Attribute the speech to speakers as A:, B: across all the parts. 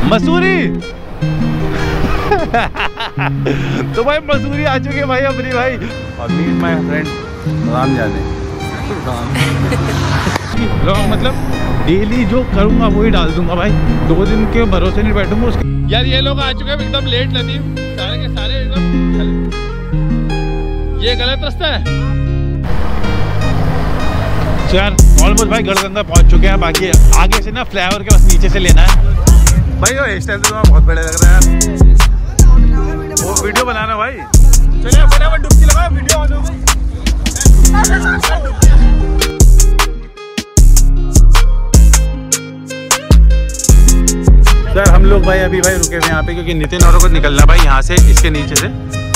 A: मसूरी। तो भाई मसूरी आ चुके भाई अपनी भाई। और मीट माय फ्रेंड राम जाने। मतलब डेली जो करूंगा वही डाल दूंगा भाई, 2 दिन के भरोसे नहीं बैठूंगा उसके। यार ये लोग आ चुके हैं एकदम लेट लतीफ, सारे के सारे एकदम। ये गलत रास्ता है। तो यार ऑलमोस्ट भाई गढ़गंगा पहुंच चुके हैं। बाकी आगे से ना फ्लाईओवर के बस नीचे से लेना है भाई। वो हेयर स्टाइल तो बहुत बड़े लग रहे हैं यार। वो वीडियो बनाना भाई। चलिए फटाफट डुबकी लगाओ, वीडियो ऑन हो गई। सर हम लोग भाई अभी भाई रुके हुए यहाँ पे क्योंकि नितिन और को निकलना भाई यहाँ से, इसके नीचे से।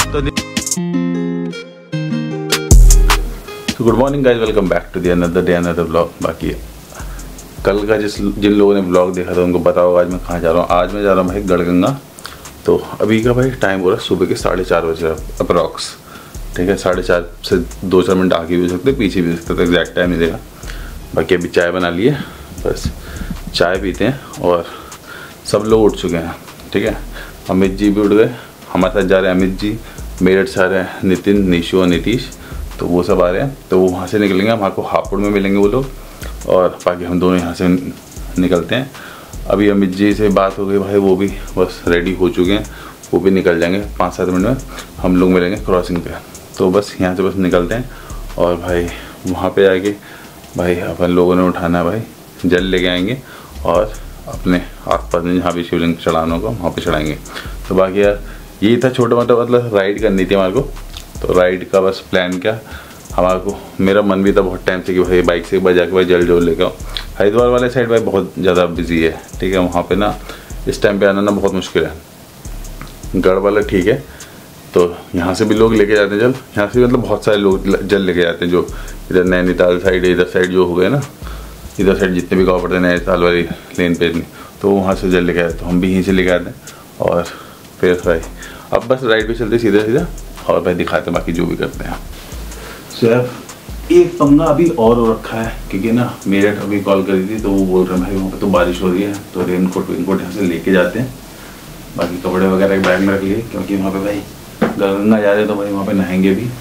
A: तो good morning guys, welcome back to the another day another vlog. बाकी कल का जिन लोगों ने व्लॉग देखा था उनको पता होगा आज मैं कहाँ जा रहा हूँ। आज मैं जा रहा हूँ भाई गढ़गंगा। तो अभी का भाई टाइम हो रहा है सुबह के 4:30 बजे अप्रॉक्स, ठीक है। 4:30 से 2-4 मिनट आगे भी हो सकते, पीछे भी हो सकते, तो एग्जैक्ट टाइम नहीं देगा। बाकी अभी चाय बना लिए, बस चाय पीते हैं। और सब लोग उठ चुके हैं, ठीक है। अमित जी भी उठ गए, हमारे साथ जा रहे हैं अमित जी, मेरठ से आ रहे हैं नितिन, निशु और नीतीश। तो वो सब आ रहे हैं, तो वो वहाँ से निकलेंगे, हमारे को हापुड़ में मिलेंगे वो लोग। और बाकी हम दोनों यहाँ से निकलते हैं। अभी अमित जी से बात हो गई भाई, वो भी बस रेडी हो चुके हैं, वो भी निकल जाएंगे 5-7 मिनट में। हम लोग मिलेंगे क्रॉसिंग पे। तो बस यहाँ से बस निकलते हैं। और भाई वहाँ पे आके भाई अपन लोगों ने उठाना है भाई, जल लेके आएंगे और अपने आसपास में जहाँ भी शिवलिंग चढ़ाना होगा वहाँ पे चढ़ाएंगे। तो बाकी यार ये था छोटा मोटा, मतलब राइड करनी थी हमारे को। तो राइड का बस प्लान क्या हमारे को, मेरा मन भी था बहुत टाइम से कि भाई बाइक से बजा के भाई जल जोल लेके आओ। हरिद्वार वाले साइड भाई बहुत ज़्यादा बिजी है, ठीक है। वहाँ पे ना इस टाइम पे आना ना बहुत मुश्किल है। गढ़ वाला ठीक है, तो यहाँ से भी लोग लेके जाते हैं जल। यहाँ से मतलब बहुत सारे लोग जल लेके जाते हैं, जो इधर नैनीताल साइड, इधर साइड जो हो गए ना, इधर साइड जितने भी गाँव पड़ते हैं नैनीताल वाली लेन पे, तो वहाँ से जल लेके आते। तो हम भी यहीं से लेके आते हैं। और फिर भाई अब बस राइड पे चलते सीधा सीधा और भाई दिखाते बाकी जो भी करते हैं। सो यार एक पंगा अभी और हो रखा है, क्योंकि ना मेरठ अभी कॉल करी थी तो वो बोल रहे हैं भाई वहाँ पे तो बारिश हो रही है, तो रेनकोट यहाँ से लेके जाते हैं। बाकी कपड़े वगैरह एक बैग में रख लिए, क्योंकि वहाँ पे भाई गंगा जा रहे तो भाई वहाँ पे नहाएंगे भी।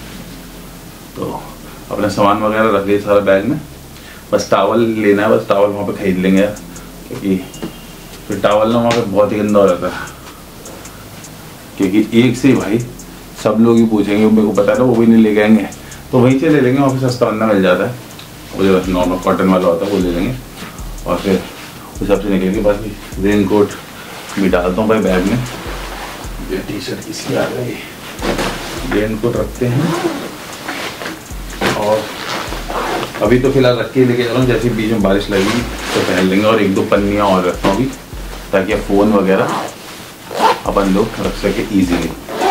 A: तो अपना सामान वगैरह रख लिए सारा बैग में। बस टावल लेना है, बस टावल वहाँ पे खरीद लेंगे यार, क्योंकि फिर टावल ना वहाँ पे बहुत ही गंदा हो जाता है। क्योंकि एक से भाई सब लोग ही पूछेंगे, मेरे को पता है, वो भी नहीं ले आएंगे, तो वहीं से ले लेंगे। वहाँ पे सस्ता बंदा मिल जाता है, वो जो नॉर्मल कॉटन वाला होता है वो ले लेंगे। और फिर उस हिसाब से निकलेंगे। बाकी रेन कोट भी डालता हूँ भाई बैग में। ये टी शर्ट किसकी आ गई, रेन कोट रखते हैं। और अभी तो फिलहाल रख के लेके जा रहा हूँ, जैसे बीच में बारिश लगेगी तो पहन लेंगे। और 1-2 पन्नियाँ और रखता हूँ अभी, ताकि फ़ोन वगैरह अपन लोग रख सके ईजीली।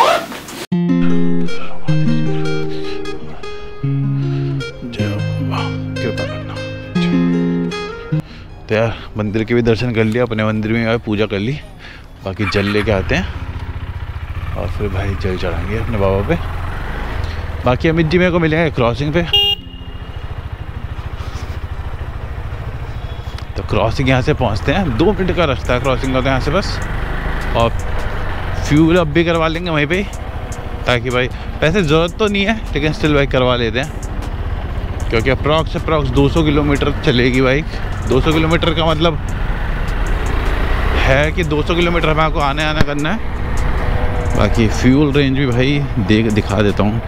A: तो यार मंदिर के भी दर्शन कर लिया, अपने मंदिर में पूजा कर ली। बाकी जल लेके आते हैं और फिर भाई जल चढ़ाएंगे अपने बाबा पे। बाकी अमित जी मेरे को मिलेंगे क्रॉसिंग पे। तो क्रॉसिंग यहाँ से पहुँचते हैं, 2 मिनट का रास्ता है क्रॉसिंग का, तो यहाँ से बस। और फ्यूल अप भी करवा लेंगे वहीं पे, ताकि भाई पैसे ज़रूरत तो नहीं है, लेकिन स्टिल भाई करवा लेते हैं। क्योंकि अप्रॉक्स 200 किलोमीटर चलेगी बाइक। 200 किलोमीटर का मतलब है कि 200 किलोमीटर में आपको आने आना करना है। बाकी फ्यूल रेंज भी भाई दिखा देता हूँ।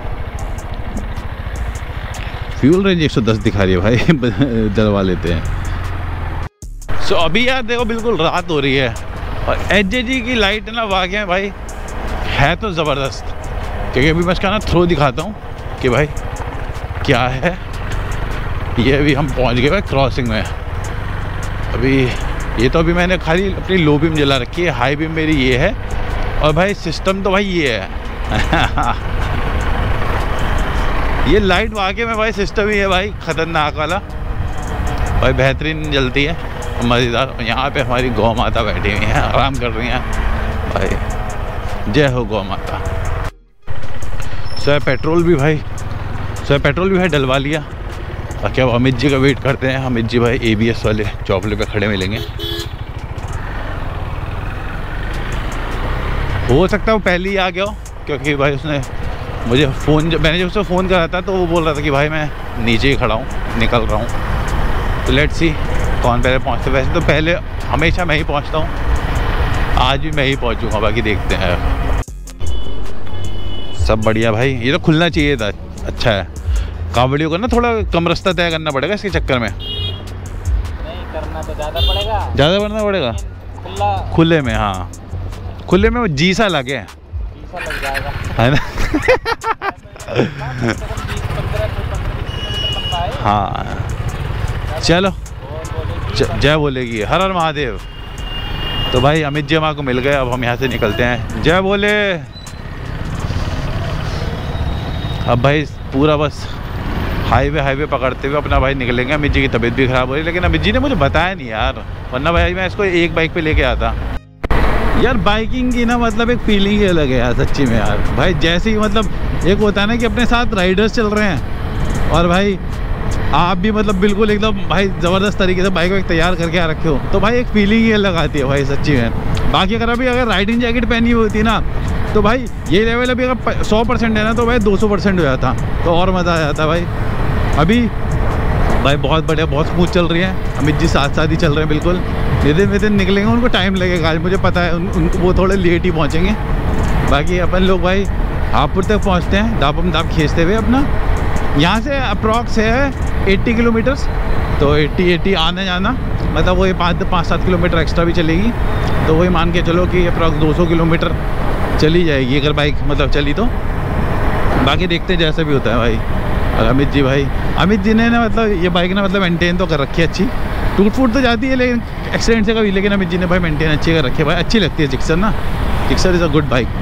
A: फ्यूल रेंज 110 दिखा रही है भाई। डलवा लेते हैं। सो अभी यार देखो बिल्कुल रात हो रही है, और HJG की लाइट ना वाकई भाई है तो ज़बरदस्त। क्योंकि अभी मैं इसका ना थ्रो दिखाता हूँ कि भाई क्या है। ये अभी हम पहुँच गए भाई क्रॉसिंग में। अभी ये तो अभी मैंने खाली अपनी लो बीम जला रखी है, हाई बीम मेरी ये है। और भाई सिस्टम तो भाई ये है। ये लाइट वाकई में भाई सिस्टम ही है भाई, ख़तरनाक वाला भाई, बेहतरीन जलती है, मज़ेदार। यहाँ पे हमारी गौ माता बैठी हुई हैं, आराम कर रही हैं भाई। जय हो गौ माता। सर पेट्रोल भी भाई डलवा लिया। बाकी अब अमित जी का वेट करते हैं। अमित जी भाई ABS वाले चौपले पे खड़े मिलेंगे। हो सकता है वो पहले ही आ गया हो, क्योंकि भाई उसने मुझे मैंने जब उससे फ़ोन करा था तो वो बोल रहा था कि भाई मैं नीचे ही खड़ा हूँ, निकल रहा हूँ। तो लेट्स सी कौन पहले पहुँचते। वैसे तो पहले हमेशा मैं ही पहुँचता हूँ, आज भी मैं ही पहुँचूँगा, बाकी देखते हैं। सब बढ़िया भाई, ये तो खुलना चाहिए था, अच्छा है। कांवड़ियों को ना थोड़ा कम रास्ता तय करना पड़ेगा इसके चक्कर में।
B: नहीं करना तो ज़्यादा पड़ेगा,
A: ज़्यादा बढ़ना पड़ेगा खुले में। हाँ खुले में वो जी सा लगे,
B: लग जाएगा
A: है ना। हाँ चलो, जय बोलेगी, हर हर महादेव। तो भाई अमित जी हमारे को मिल गए, अब हम यहाँ से निकलते हैं। जय बोले। अब भाई पूरा बस हाईवे पकड़ते हुए अपना भाई निकलेंगे। अमित जी की तबीयत भी ख़राब हो रही है, लेकिन अमित जी ने मुझे बताया नहीं यार, वरना भाई मैं इसको एक बाइक पे लेके आता यार। बाइकिंग की ना मतलब एक फीलिंग ही अलग है यार, सच्ची में यार। भाई जैसे ही मतलब एक होता है ना कि अपने साथ राइडर्स चल रहे हैं और भाई आप भी मतलब बिल्कुल एकदम भाई ज़बरदस्त तरीके से बाइक वाइक तैयार करके आ रखे हो, तो भाई एक फीलिंग ही अलग आती है भाई, सच्ची में। बाकी अगर राइडिंग जैकेट पहनी हुई होती ना, तो भाई ये लेवल अभी अगर 100% है ना, तो भाई 200% हो जाता, तो और मज़ा आ जाता भाई। अभी भाई बहुत बढ़िया, बहुत स्मूथ चल रही है। अमित जी साथ ही चल रहे हैं बिल्कुल। नितिन निकलेंगे, उनको टाइम लगेगा आज, मुझे पता है। उनको वो थोड़े लेट ही पहुँचेंगे। बाकी अपन लोग भाई हापुड़ तक पहुँचते हैं, दाब खींचते हुए अपना। यहाँ से अप्रॉक्स है 80 किलोमीटर्स, तो 80 आना जाना, मतलब वही 5-7 किलोमीटर एक्स्ट्रा भी चलेगी, तो वही मान के चलो कि अप्रॉक्स 200 किलोमीटर चली जाएगी अगर बाइक मतलब चली तो। बाकी देखते हैं जैसा भी होता है भाई। और अमित जी ने ना मतलब ये बाइक ना मतलब मेंटेन तो कर रखी है अच्छी, टूट फूट तो जाती है लेकिन एक्सीडेंट से कभी, लेकिन अमित जी ने भाई मेंटेन अच्छी कर रखी है भाई। अच्छी लगती है जिक्सर ना, Gixxer is a good bike.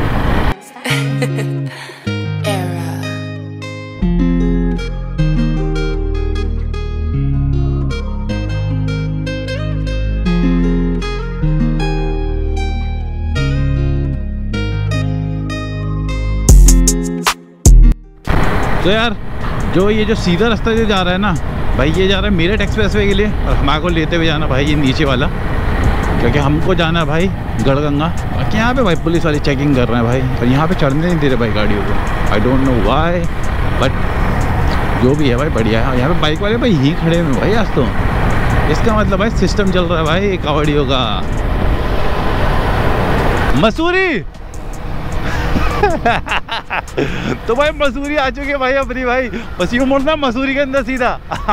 A: तो यार ये जो सीधा रास्ता जो जा रहा है ना भाई, ये जा रहा है मेरठ एक्सप्रेसवे के लिए, और हमारे को लेते हुए जाना भाई ये नीचे वाला, क्योंकि हमको जाना है भाई गढ़गंगा। बाकी यहाँ पे भाई पुलिस वाली चेकिंग कर रहे हैं भाई, और यहाँ पे चढ़ने नहीं दे रहे भाई गाड़ियों को। I don't know why, but जो भी है भाई बढ़िया है। यहाँ पे बाइक वाले भाई यहीं खड़े हुए भाई आज तो, इसका मतलब भाई सिस्टम चल रहा है भाई कावड़ियों का। मसूरी तो भाई मसूरी आ चुके भाई अपनी भाई, बस यूँ मुड़ना मसूरी के अंदर सीधा।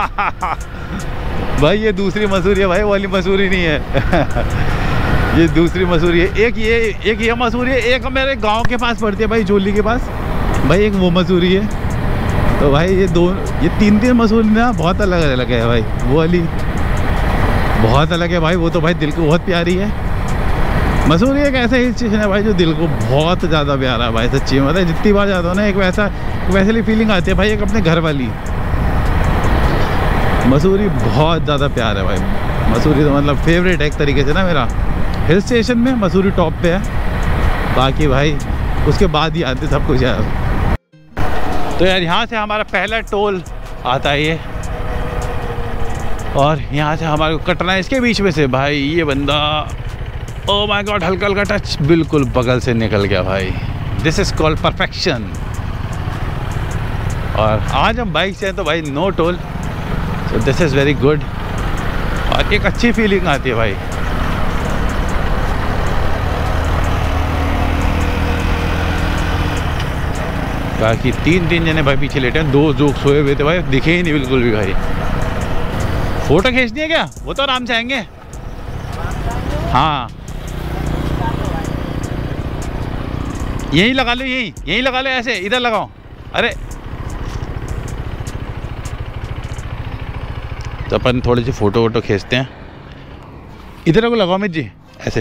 A: भाई ये दूसरी मसूरी है भाई, वो वाली मसूरी नहीं है। ये दूसरी मसूरी है। एक ये मसूरी है, एक मेरे गांव के पास पड़ती है भाई, जोली के पास भाई, एक वो मसूरी है। तो भाई ये तीन मसूरी ना बहुत अलग अलग है भाई। वो वाली बहुत अलग है भाई, वो तो भाई दिल को बहुत प्यारी है। मसूरी एक ऐसा हिल स्टेशन है भाई जो दिल को बहुत ज़्यादा प्यारा है भाई, सच्ची मतलब जितनी बार जाता हूँ ना एक वैसी फीलिंग आती है भाई, एक अपने घर वाली। मसूरी बहुत ज़्यादा प्यार है भाई, मसूरी तो मतलब फेवरेट है एक तरीके से ना मेरा। हिल स्टेशन में मसूरी टॉप पे है, बाकी भाई उसके बाद ही आते सब कुछ यार। तो यार यहाँ से हमारा पहला टोल आता है ये, और यहाँ से हमारे को कटना है इसके बीच में से भाई। ये बंदा ओह माय गॉड, हल्का हल्का टच बिल्कुल बगल से निकल गया भाई। This is called perfection. और आज हम बाइक से हैं तो भाई no toll, so this is very good, और एक अच्छी फीलिंग आती है भाई। बाकी तीन जने भाई पीछे लेटे हैं, 2 जोक सोए हुए थे भाई, दिखे ही नहीं बिल्कुल भी भाई। फोटो खींचनी है क्या? वो तो आराम से आएंगे। हाँ यहीं लगा लो, यहीं लगा लो, ऐसे इधर लगाओ। अरे तो अपन थोड़ी सी फ़ोटो वोटो खींचते हैं, इधर को लगाओ अमित जी ऐसे।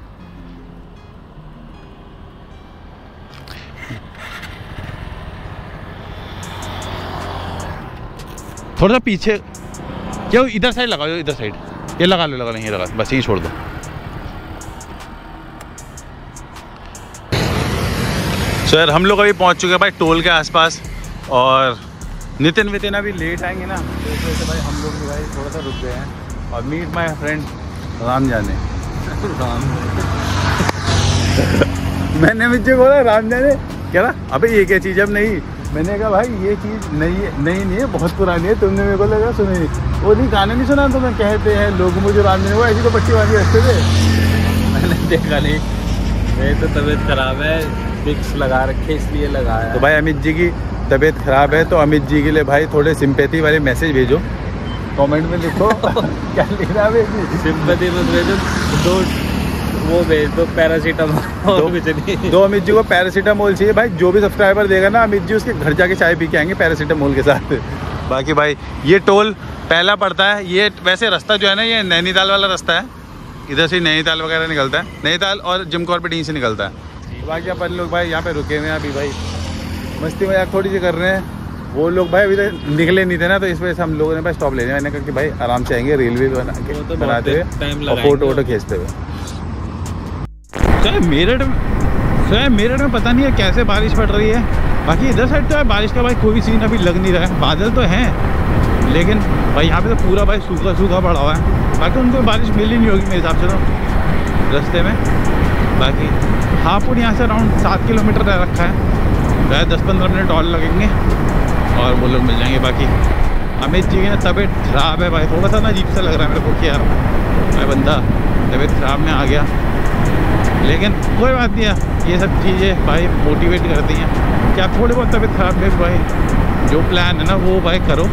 A: थोड़ा सा पीछे क्यों, इधर साइड लगाओ, इधर साइड ये लगा लो, यहीं लगा, बस यहीं छोड़ दो। तो यार हम लोग अभी पहुंच चुके हैं भाई टोल के आसपास, और नितिन वितिन अभी लेट आएंगे ना, तो इस वजह से भाई हम लोग भी भाई थोड़ा सा रुक गए हैं। और मीट माय फ्रेंड राम जाने मैंने मुझे बोला राम ने कह रहा अबे ये क्या चीज़ अब नहीं। मैंने कहा भाई ये चीज़ नहीं है, बहुत पुरानी है। तुमने मेरे को लगा सुनी वो नहीं, गाने नहीं सुना तुम्हें, कहते हैं लोग मुझे राम ने वो ऐसी तो पट्टी बांधी रखते थे।
B: मैंने देखा नहीं, मेरी तो तबीयत खराब है, विक्स लगा रखे इसलिए लगाया।
A: तो भाई अमित जी की तबीयत खराब है, तो अमित जी के लिए भाई थोड़े सिंपैथी वाले मैसेज भेजो, कमेंट में लिखो। क्या लिखना है?
B: सिंपैथी मत भेजो, दो वो भेज दो पैरासीटामोल।
A: दो अमित जी को पैरासीटामोल चाहिए भाई। जो भी सब्सक्राइबर देगा ना अमित जी उसके घर जाके चाय पी के आएंगे पैरासीटामोल के साथ। बाकी भाई ये टोल पहला पड़ता है। ये वैसे रास्ता जो है ना ये नैनीताल वाला रास्ता है, इधर से नैनीताल वगैरह निकलता है, नैनीताल और जिम कॉर्बेट यहीं से निकलता है। बाकी अपन लोग भाई यहाँ पे रुके हुए हैं अभी भाई, मस्ती मजाक थोड़ी सी कर रहे हैं। वो लोग भाई अभी तक निकले नहीं थे ना, तो इस वजह से हम लोगों ने भाई स्टॉप ले लिया। मैंने कहा कि भाई आराम से आएंगे रेलवे बनाते हुए और फोटो वोटो खींचते हुए। मेरठ में पता नहीं है कैसे बारिश पड़ रही है। बाकी इधर साइड तो है बारिश का भाई कोई सीन अभी लग नहीं रहा है, बादल तो हैं लेकिन भाई यहाँ पे तो पूरा भाई सूखा सूखा पड़ा हुआ है। बाकी उनको बारिश मिली नहीं होगी मेरे हिसाब से तो रास्ते में। बाकी हापुड़ यहाँ से अराउंड 7 किलोमीटर रह रखा है, शायद 10-15 मिनट और लगेंगे और वो लोग मिल जाएंगे। बाकी अमित जी की तबीयत ख़राब है भाई, थोड़ा सा ना अजीब सा लग रहा है मेरे को कि यार मैं बंदा तबीयत ख़राब में आ गया, लेकिन कोई बात नहीं है। ये सब चीज़ें भाई मोटिवेट करती हैं कि आप थोड़ी बहुत तबीयत ख़राब में भाई जो प्लान है ना वो भाई करो।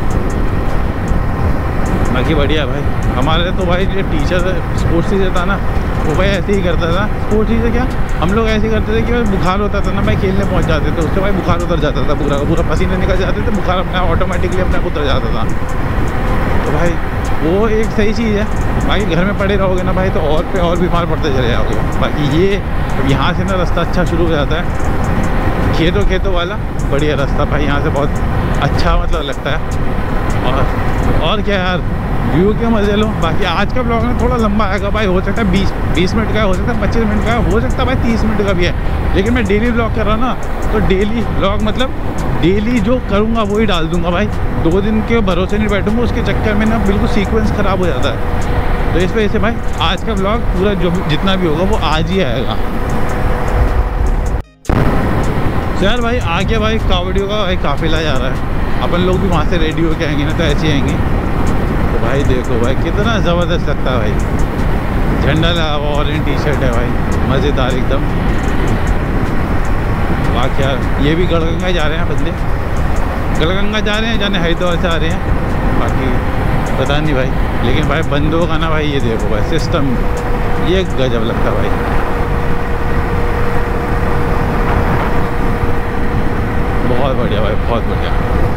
A: बाकी बढ़िया भाई। हमारे तो भाई जो टीचर स्पोर्ट्स टीचर था ना वो भाई ऐसे ही करता था। स्पोर्ट्स टीचर क्या, हम लोग ऐसे ही करते थे कि भाई बुखार होता था ना भाई खेलने पहुंच जाते थे, उससे भाई बुखार उतर जाता था, पूरा पसीने निकल जाते थे, बुखार अपना ऑटोमेटिकली अपने उतर जाता था। तो भाई वो एक सही चीज़ है। बाकी घर में पड़े रहोगे ना भाई तो और पे और बीमार पड़ते चले जाओगे। बाकी ये यहाँ से ना रास्ता अच्छा शुरू हो जाता है, खेतों वाला बढ़िया रास्ता भाई, यहाँ से बहुत अच्छा मतलब लगता है। और क्या यार व्यू के मज़े लो। बाकी आज का ब्लॉग ना थोड़ा लंबा आएगा भाई, हो सकता है 20 मिनट का, हो सकता है 25 मिनट का, हो सकता है भाई 30 मिनट का भी है। लेकिन मैं डेली ब्लॉग कर रहा हूँ ना, तो डेली ब्लॉग मतलब डेली जो करूँगा वही डाल दूँगा भाई। 2 दिन के भरोसे नहीं बैठूँगा, उसके चक्कर में ना बिल्कुल सीक्वेंस ख़राब हो जाता है। तो इस वजह से भाई आज का ब्लॉग पूरा जो जितना भी होगा वो आज ही आएगा। यार भाई आगे भाई कावड़ियों का भाई काफिला जा रहा है, अपन लोग भी वहाँ से रेडी होके आएंगे ना तो ऐसे ही आएंगे। तो भाई देखो भाई कितना ज़बरदस्त लगता है भाई, झंडा लगा हुआ, ऑरेंज टी-शर्ट है भाई, मज़ेदार एकदम। बाकी यार ये भी गढ़गंगा जा रहे हैं बंदे, गढ़गंगा जा रहे हैं, जाने हरिद्वार से आ रहे हैं, बाकी पता नहीं भाई। लेकिन भाई बंदों का ना भाई ये देखो भाई सिस्टम, ये गजब लगता है भाई, बहुत बढ़िया भाई, बहुत बढ़िया।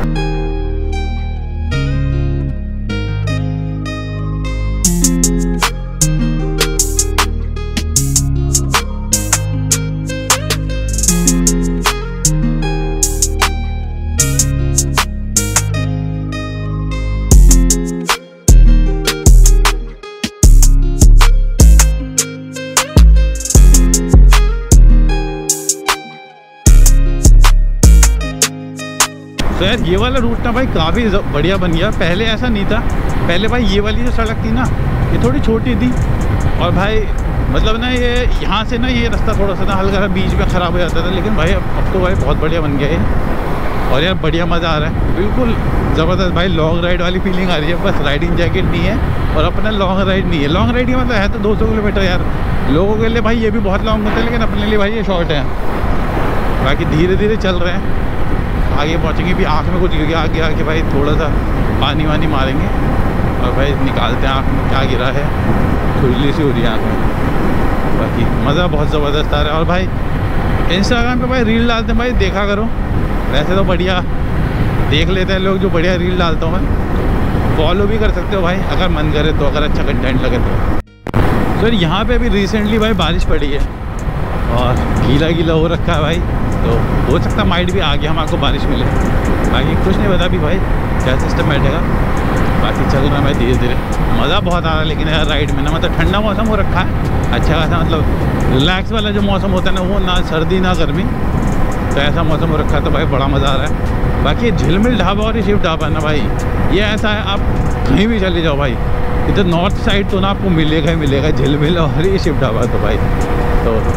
A: तो यार ये वाला रूट ना भाई काफ़ी बढ़िया बन गया, पहले ऐसा नहीं था। पहले भाई ये वाली जो सड़क थी ना ये थोड़ी छोटी थी, और भाई मतलब ना ये यहाँ से ना ये रास्ता थोड़ा सा ना हल्का सा बीच में ख़राब हो जाता था। लेकिन भाई अब तो भाई बहुत बढ़िया बन गया है, और यार बढ़िया मज़ा आ रहा है, बिल्कुल ज़बरदस्त भाई। लॉन्ग राइड वाली फीलिंग आ रही है, बस राइडिंग जैकेट नहीं है और अपना लॉन्ग राइड नहीं है। लॉन्ग राइड का मतलब है तो 200 किलोमीटर यार, लोगों के लिए भाई ये भी बहुत लॉन्ग होता है, लेकिन अपने लिए भाई ये शॉर्ट है। बाकी धीरे धीरे चल रहे हैं, आगे पहुँचेंगे भी। आँख में कुछ गिर गया, आगे आके भाई थोड़ा सा पानी वानी मारेंगे और भाई निकालते हैं आँख में क्या गिरा है, खुजली सी हो रही है आँख में। बाकी मज़ा बहुत ज़बरदस्त आ रहा है। और भाई इंस्टाग्राम पे भाई रील डालते हैं भाई, देखा करो। वैसे तो बढ़िया देख लेते हैं लोग जो बढ़िया रील डालता हूँ मैं, फॉलो भी कर सकते हो भाई अगर मन करे तो, अगर अच्छा कंटेंट लगे तो। सर यहाँ पे अभी रिसेंटली भाई बारिश पड़ी है और गीला गीला हो रखा है भाई, तो हो सकता माइट भी आ गया हम आपको बारिश मिले। बाकी कुछ नहीं पता भी भाई क्या सिस्टम बैठेगा। बाकी चल रहा है भाई धीरे धीरे, मज़ा बहुत आ रहा है। लेकिन यार राइड में ना मतलब ठंडा मौसम हो रखा है, अच्छा खासा मतलब रिलैक्स वाला जो मौसम होता है ना, वो ना सर्दी ना गर्मी, तो ऐसा मौसम हो रखा है, तो भाई बड़ा मज़ा आ रहा है। बाकी ये झिलमिल ढाबा और ये शिव ढाबा है ना भाई, ये ऐसा है आप कहीं भी चले जाओ भाई, इधर नॉर्थ साइड तो ना आपको मिलेगा ही मिलेगा झिलमिल और ये शिव ढाबा। तो भाई तो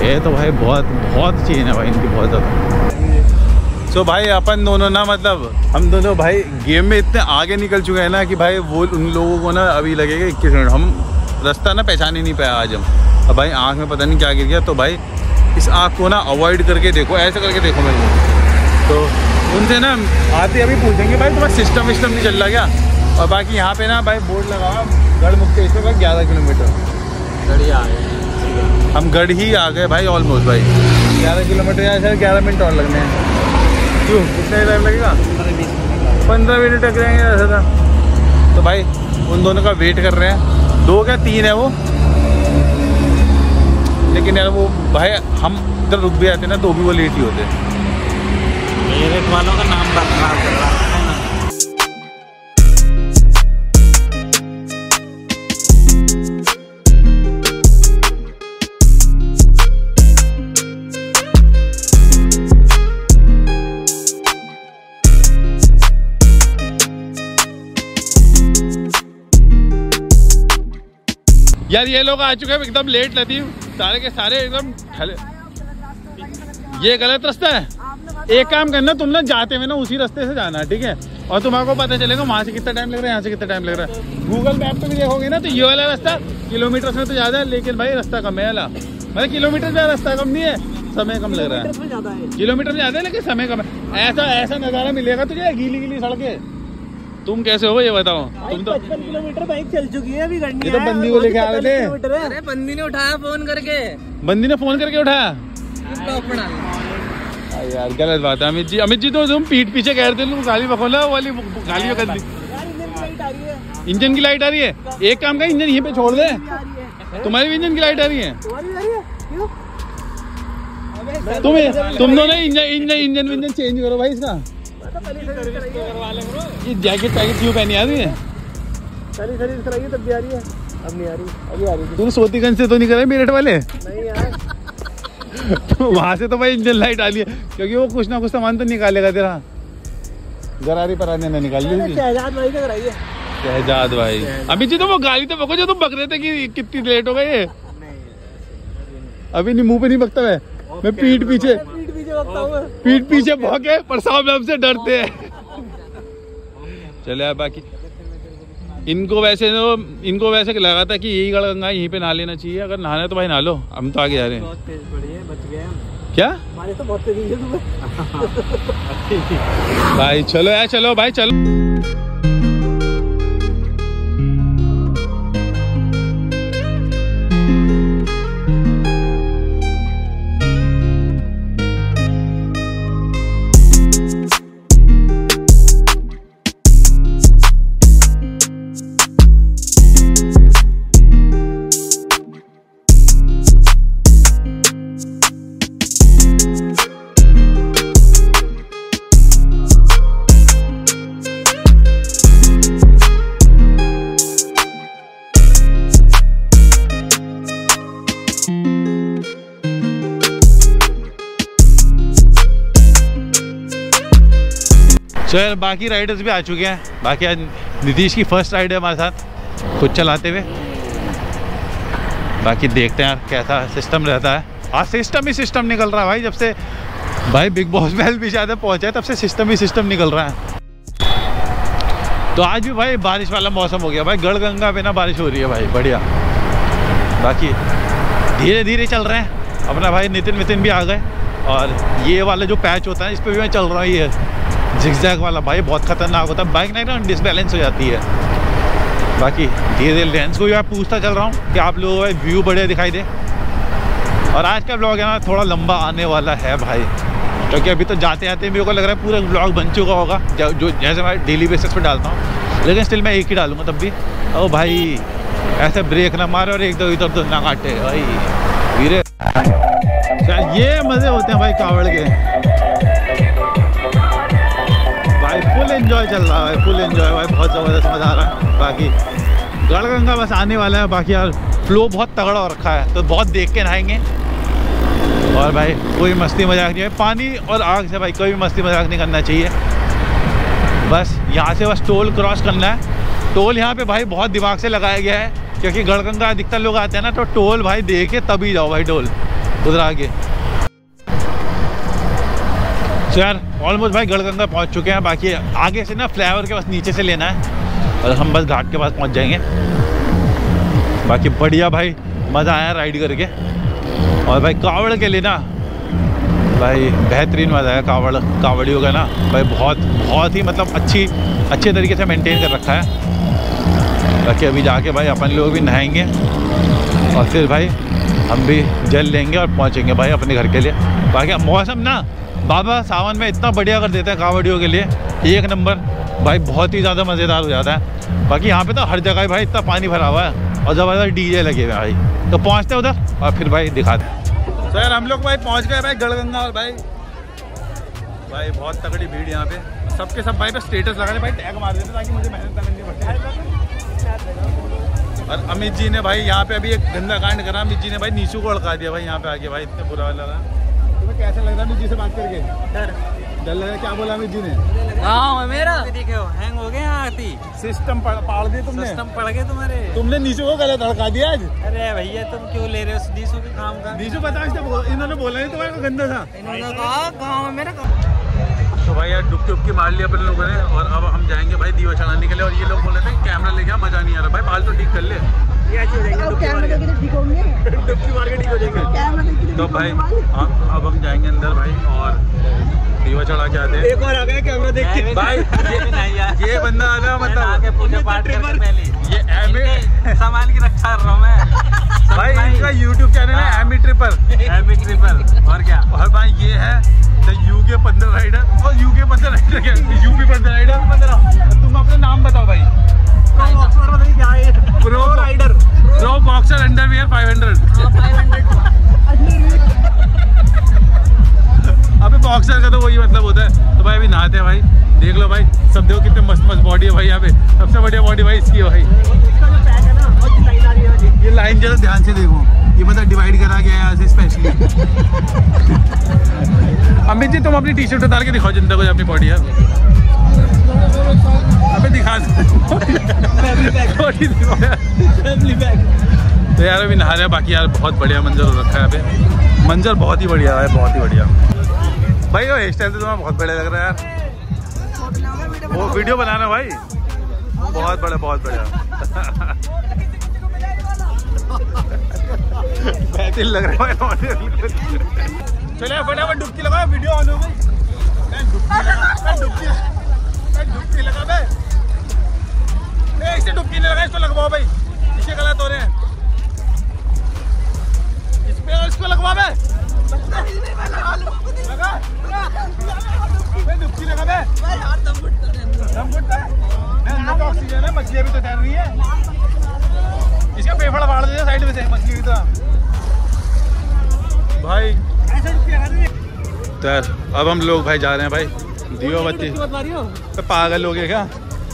A: ये तो भाई बहुत चेन है भाई इनकी, बहुत ज़्यादा। सो भाई अपन दोनों ना, मतलब हम दोनों भाई गेम में इतने आगे निकल चुके हैं ना कि भाई वो उन लोगों को ना अभी लगेगा 21 मिनट, हम रास्ता ना पहचान ही नहीं पाया आज हम। अब भाई आँख में पता नहीं क्या गिर गया, तो भाई इस आँख को ना अवॉइड करके देखो, ऐसे करके देखो मेरे को। तो उनसे ना आते अभी पूछेंगे भाई तुम्हारा सिस्टम विस्टम नहीं चल रहा क्या। और बाकी यहाँ पे ना भाई बोर्ड लगा गढ़ मुक्तेश्वर का 11 किलोमीटर,
B: गढ़ी आ गए
A: हम गढ़ ही आ गए भाई ऑलमोस्ट भाई। 11 किलोमीटर या शायद 11 मिनट और लगने हैं। क्यों कितना टाइम लगेगा? 15 मिनट लग जाएंगे ऐसा था। तो भाई उन दोनों का वेट कर रहे हैं, 2 क्या 3 है वो, लेकिन यार वो भाई हम इधर रुक भी आते ना तो भी वो लेट ही होते।
B: मेरे वालों का नाम बदनाम कर रहा है ना।
A: यार ये लोग आ चुके हैं एकदम लेट, लतीफ सारे के सारे एकदम ठले। ये गलत रास्ता है। एक काम करना, तुम ना जाते हुए ना उसी रास्ते से जाना, ठीक है? और तुम्हारे पता चलेगा वहाँ से कितना टाइम लग रहा है, यहाँ से कितना टाइम लग रहा है। गूगल मैप पे भी देखोगे ना तो ये वाला रास्ता किलोमीटर में तो ज़्यादा है, लेकिन भाई रास्ता कम है। मतलब किलोमीटर ज़्यादा रास्ता कम नहीं है, समय कम लग रहा है। किलोमीटर ज़्यादा है लेकिन समय कम है। ऐसा नज़ारा मिलेगा तुझे, गीली गीली सड़कें। तुम कैसे हो ये बताओ? तुम तो
B: 55 किलोमीटर बाइक चल चुकी है अभी।
A: ये तो बंदी को लेके आ रहे थे।
B: अरे बंदी ने उठाया फोन करके,
A: बंदी ने फोन करके उठाया। यार गलत बात है अमित जी तो तुम पीठ पीछे कह रहे थे, तुम गाली बखोला वाली गालियों कर दी। इंजन की लाइट आ रही है। एक काम का इंजन यहीं पे छोड़ दे, तुम्हारी भी इंजन की लाइट आ रही है। तुम दोनों इंजन चेंज करो भाई इसका। ये जैकेट क्यों पहनी आ रही है?
B: सारी सर्विस कराइए तब भी आ रही है। अब नहीं आ रही, अभी आ रही।
A: तूने सोतीगंज से तो नहीं कराई मेरठ वाले?
B: नहीं यार।
A: तो वहां से तो भाई इंजन लाइट आ रही है, क्योंकि वो कुछ ना कुछ सामान तो निकालेगा तेरा। गरारी पराने ने निकाल ली।
B: शहजाद भाई का कराइए।
A: शहजाद भाई। अभी जी तो वो गाली तो बको जो तुम बक रहे थे कि कितनी लेट हो गई है। अभी नहीं, मुंह पे नहीं बकता मैं पीठ पीछे भौंके पर साहब हमसे डरते हैं। चले यार, बाकी इनको वैसे लगा था कि यही गढ़गंगा यहीं पे नहा लेना चाहिए। अगर नहाना है तो भाई नहा लो, हम तो आगे जा रहे हैं।
B: बहुत तेज पड़ी है, बच गए हम।
A: क्या
B: हमारे तो बहुत तेज है
A: भाई? चलो यार, चलो भाई चलो। चल बाकी राइडर्स भी आ चुके हैं। बाकी आज नीतीश की फर्स्ट राइड है हमारे साथ खुद चलाते हुए। बाकी देखते हैं कैसा सिस्टम रहता है। आज सिस्टम ही सिस्टम निकल रहा है भाई, जब से भाई बिग बॉस महल भी ज़्यादा पहुँचा है तब से सिस्टम ही सिस्टम निकल रहा है। तो आज भी भाई बारिश वाला मौसम हो गया भाई, गढ़गंगा पे ना बारिश हो रही है भाई, बढ़िया। बाकी धीरे धीरे चल रहे हैं। अपना भाई नितिन भी आ गए, और ये वाला जो पैच होता है इस पर भी मैं चल रहा हूँ। ये जिगजैग वाला भाई बहुत खतरनाक होता है, बाइक ना डिसबैलेंस हो जाती है। बाकी धीरे धीरे लेंस को भी मैं पूछता चल रहा हूँ कि आप लोगों को व्यू बढ़िया दिखाई दे। और आज का ब्लॉग है ना थोड़ा लंबा आने वाला है भाई, क्योंकि अभी तो जाते जाते मेरे को लग रहा है पूरा ब्लॉग बन चुका होगा, जो जैसे मैं डेली बेसिस पे डालता हूँ। लेकिन स्टिल मैं एक ही डालूंगा तब भी। ओ भाई ऐसे ब्रेक ना मारे और एक दो इधर तो ना काटे भाई धीरे। ये मज़े होते हैं भाई कावड़ के। भाई फुल एंजॉय चल रहा है, फुल एंजॉय भाई, बहुत ज़बरदस्त मज़ा आ रहा है। बाकी गढ़गंगा बस आने वाला है। बाकी यार फ्लो बहुत तगड़ा हो रखा है, तो बहुत देख के नहाएंगे। और भाई कोई मस्ती मजाक नहीं है, पानी और आग से भाई कोई भी मस्ती मजाक नहीं करना चाहिए। बस यहाँ से बस टोल क्रॉस करना है। टोल यहाँ पे भाई बहुत दिमाग से लगाया गया है, क्योंकि गढ़गंगा अधिकतर लोग आते हैं ना, तो टोल भाई दे के तभी जाओ भाई टोल। उधर आगे। तो यार ऑलमोस्ट भाई गढ़गंगा पहुंच चुके हैं। बाकी आगे से ना फ्लाईओवर के बस नीचे से लेना है और हम बस घाट के पास पहुंच जाएंगे। बाकी बढ़िया भाई, मज़ा आया राइड करके। और भाई कावड़ के लिए ना भाई बेहतरीन मज़ा आया। कावड़ियों का ना भाई बहुत ही मतलब अच्छे तरीके से मेंटेन कर रखा है। बाकी अभी जाके भाई अपन लोग भी नहाएंगे और फिर भाई हम भी जल लेंगे और पहुंचेंगे भाई अपने घर के लिए। बाकी मौसम ना बाबा सावन में इतना बढ़िया कर देता है कावड़ियों के लिए, एक नंबर भाई, बहुत ही ज़्यादा मज़ेदार हो जाता है। बाकी यहाँ पे तो हर जगह भाई इतना पानी भरा हुआ है और ज़बरदस्त डीजे लगे हुए भाई। तो पहुँचते उधर और फिर भाई दिखाते हैं। तो यार हम लोग भाई पहुँच गए भाई गढ़गंगा। और भाई बहुत तगड़ी भीड़ यहाँ पे, सबके सब भाई पे स्टेटस लगा रहे भाई, टैग मार देते ताकि मुझे मेहनत ना करनी पड़े। और अमित जी ने भाई यहाँ पे अभी एक गंदा कांड करा। अमित जी ने भाई नीशू को अड़का दिया भाई यहाँ पे आके भाई, इतना बुरा लगा। तुम्हें कैसा लग रहा अमित जी से बात करके? डर लगा। क्या बोला अमित जी ने?
B: मेरा हैंग हो गया आती
A: सिस्टम पाड़ दिया तुमने।
B: सिस्टम पड़ गए तुम्हारे।
A: तुमने नीशू को गलत अड़का दिया आज।
B: अरे भैया तुम क्यों ले रहे हो नीशू के काम का?
A: नीशू बताओ, इन्होंने बोला नहीं तुम्हारे को गंदा था।
B: इन्होंने कहा गाँव में मेरा।
A: तो भाई यार डुबकी मार लिया अपन लोगों ने और अब हम जाएंगे भाई दीवा चढ़ाने के लिए। और ये लोग बोल रहे थे कैमरा लेके मजा नहीं आ रहा भाई, बाल तो ठीक कर ले। डुबकी मार के ठीक हो जाएंगे। तो भाई अब हम जाएंगे अंदर भाई और दीवा चढ़ा के आते हैं।
B: एक और आ गया कैमरा देख के
A: भाई। ये बंदा आ रहा मतलब
B: पूजा पाठ करने पहले
A: ये
B: सामान की रक्षा कर रहा हूँ मैं
A: भाई। इनका यूट्यूब चैनल है एमी ट्रिपर।
B: और क्या।
A: और भाई ये है द यूके 15 राइडर। और यूके 15 राइडर क्या, यूपी 15 राइडर। तुम अपना नाम बताओ भाई। Pro rider, pro boxer underwear 500। अबे बॉक्सर का तो वही मतलब होता है। तो भाई अभी नहाते हैं भाई, देख लो भाई, सब देखो कितने मस्त बॉडी है भाई यहाँ पे। सबसे बढ़िया बॉडी भाई इसकी है भाई। ये लाइन जरा ध्यान से देखो, ये मतलब डिवाइड करा गया है यहाँ से स्पेशली। अमित जी तुम अपनी टी शर्ट उतार के दिखाओ जनता को अपनी बॉडी है। अबे दिखा तो यार अभी नहा रहे हैं। बाकी यार बहुत बढ़िया मंजर हो रखा है यहाँ पे, मंजर बहुत ही बढ़िया है, बहुत ही बढ़िया भाई। वो हेयर स्टाइल तो तुम्हारा बहुत बढ़िया लग रहा है यार। वो वीडियो बनाना भाई, बहुत बढ़िया बहुत बढ़िया बेहतरीन लग रहा है भाई। चलिए फटाफट डुबकी लगाओ, वीडियो ऑन हो गई। डुबकी लगा बे, इसे डुबकी नहीं लगा, इसको लगवाओ भाई, इसे गलत हो रहे हैं। इस पे इसको लगवा बे, लगा डुबकी लगा बे। दम घुटता है, ऑक्सीजन है, मछलियाँ भी तो तैर रही है। इसका फेफड़ा फाड़ दीजिए साइड में से, मछली की तरह भाई। तो यार अब हम लोग भाई जा रहे हैं भाई दीवाबत्ती। तो पागल हो गए क्या?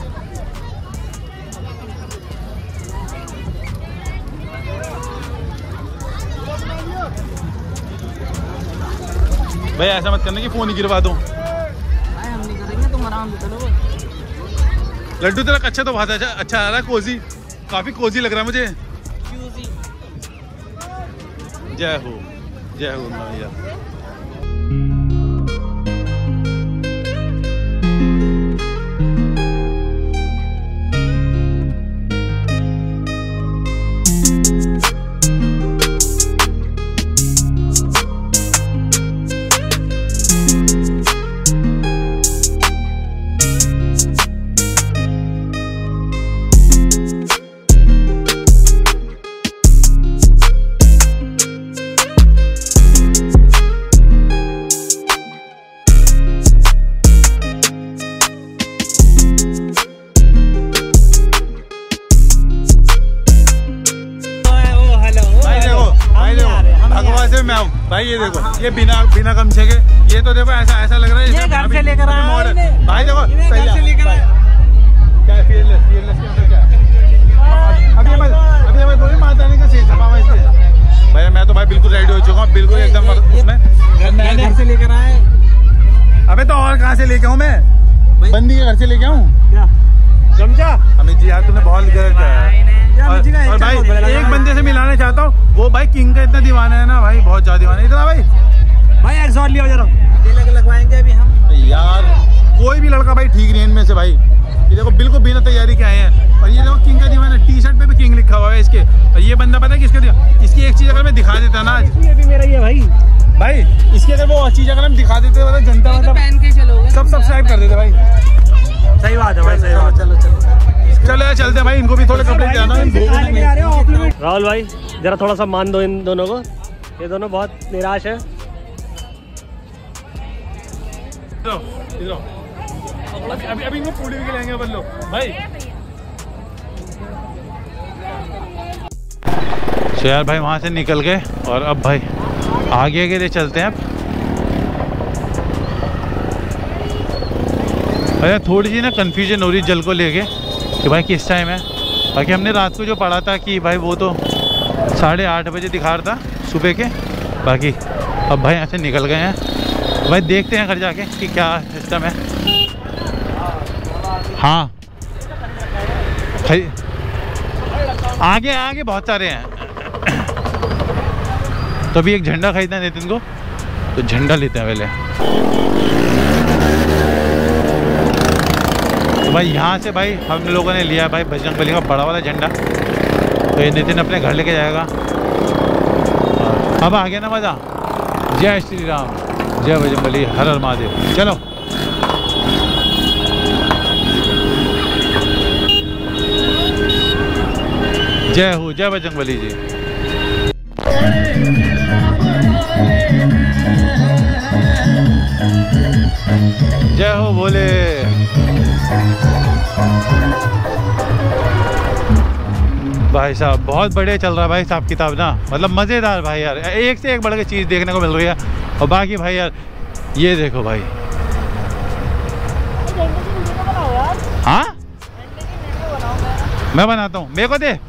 A: भाई ऐसा मत करना कि फोन ही गिरवा दूं।
B: हम नहीं करेंगे, तुम आराम से चलो।
A: लड्डू तेरा कच्चा तो बहुत अच्छा आ रहा है, कोजी, काफी कोजी लग रहा है मुझे। जय हो भैया। भाई ये देखो, ये बिना गमछे के, ये तो देखो ऐसा लग रहा है ये घर से लेकर आया भाई। देखो घर से लेकर आया, क्या फीयरलेस क्या? अभी हमें बोली माता रानी का सीट छपा हुआ इसलिए भाई। मैं तो भाई बिल्कुल रेडी हो चुका हूँ, बिल्कुल एकदम उसमें।
B: घर से लेकर आए।
A: अबे तो और कहाँ से लेके आऊँ मैं? बंदी के घर से लेके आऊँ क्या गमछा? अमित जी यार तुमने बहुत गलत किया।
C: और भाई एक बंदे से मिलाना चाहता हूँ, वो भाई किंग का इतना दीवाना है ना भाई, बहुत ज्यादा दीवाना है। इतना भाई एक्सॉर्ट लिया जरा, तिलक लगवाएंगे अभी हम यार। कोई भी लड़का भाई ठीक नहीं इनमें से भाई। ये देखो बिल्कुल बिना तैयारी के आए हैं। और ये देखो किंग का दीवाना, टी शर्ट पे भी किंग लिखा हुआ है इसके। और ये बंदा पता है किसका दिया, इसकी एक चीज अगर मैं दिखा देता ना, ये भी मेरा ही है भाई इसकी अगर वो चीज अगर हम दिखा देते मतलब जनता मतलब पहन के चलोगे सब सब्सक्राइब कर देते भाई। सही बात है भाई, सही बात। चलो यार चलते हैं भाई, इनको भी थोड़े कपड़े जाना है।
D: राहुल भाई जरा थोड़ा सा मान दो इन दोनों को, ये दोनों बहुत निराश है।
C: अभी इनको पूरी भी लेंगे अपन लोग भाई। तो यार भाई वहाँ से निकल गए और अब भाई आगे के लिए चलते हैं। अब अरे थोड़ी सी ना कन्फ्यूजन हो रही जल को लेके कि भाई किस टाइम है। बाकी हमने रात को जो पढ़ा था कि भाई वो तो 8:30 बजे दिखा रहा था सुबह के। बाकी अब भाई यहाँ से निकल गए हैं भाई, देखते हैं घर जाके कि क्या सिस्टम है। हाँ आगे आगे बहुत सारे हैं। तो अभी एक झंडा खरीदना है नितिन को, तो झंडा लेते हैं पहले। तो भाई यहाँ से भाई हम लोगों ने लिया भाई बजरंगबली का बड़ा वाला झंडा, तो ये नितिन अपने घर लेके जाएगा। अब आ गया ना मज़ा। जय श्री राम, जय बजरंगबली, हर हर महादेव। चलो जय हो, जय बजरंगबली जी। जय हो बोले। भाई साहब बहुत बढ़िया चल रहा है भाई हिसाब किताब ना, मतलब मज़ेदार भाई यार, एक से एक बढ़ के चीज़ देखने को मिल रही है। और बाकी भाई यार ये देखो भाई, हाँ मैं बनाता हूँ, मेरे को दे।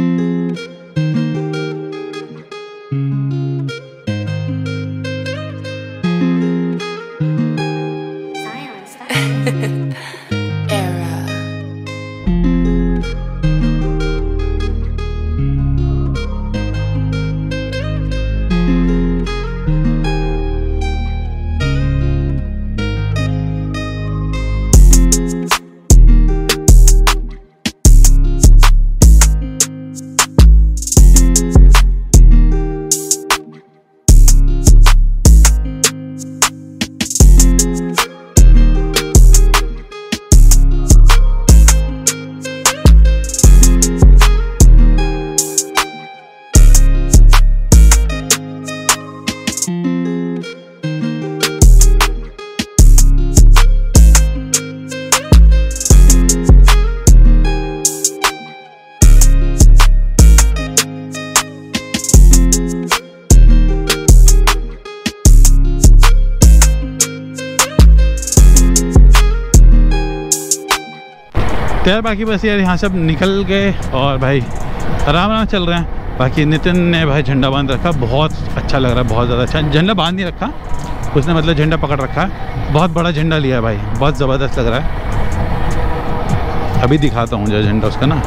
C: तो यार बाकी बस यार यहाँ सब निकल गए और भाई आराम आराम चल रहे हैं। बाकी नितिन ने भाई झंडा बांध रखा, बहुत अच्छा लग रहा है, बहुत ज़्यादा अच्छा। झंडा बांध नहीं रखा उसने, मतलब झंडा पकड़ रखा है, बहुत बड़ा झंडा लिया है भाई, बहुत ज़बरदस्त लग रहा है। अभी दिखाता हूँ जो झंडा उसका ना,